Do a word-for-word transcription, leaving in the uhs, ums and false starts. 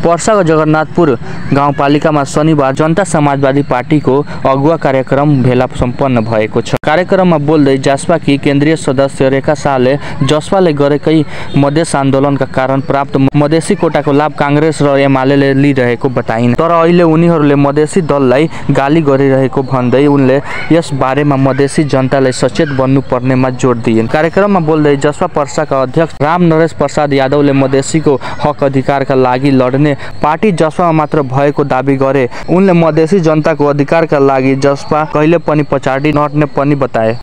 पर्साको जगन्नाथपुर गाउँपालिकामा शनिबार जनता समाजवादी पार्टीको अगुवा कार्यक्रम भेला सम्पन्न भएको छ। कार्यक्रममा बोल्दै जसपाकी केन्द्रीय सदस्य रेखा शाहले जसपाले गरेकै मधेस आन्दोलनका कारण प्राप्त मधेसी कोटाको लाभ कांग्रेस र एमाले लिइरहेको बताइन्। तर अहिले उनीहरूले मधेसी दललाई गाली गरिरहेको भन्दै उनले यस बारेमा मधेसी जनतालाई सचेत बन्नुपर्नेमा जोड दिइन्। कार्यक्रममा बोल्दै जसपा पर्साका अध्यक्ष राम नरेश प्रसाद यादवले मधेसीको हक अधिकारका लागि लड्ने पार्टी जसपामा मात्र भएको दाबी गरे। उनले मधेसी जनताको अधिकारका लागि जसपा कहिले पनि पछाडि नहट्ने पनि बताए।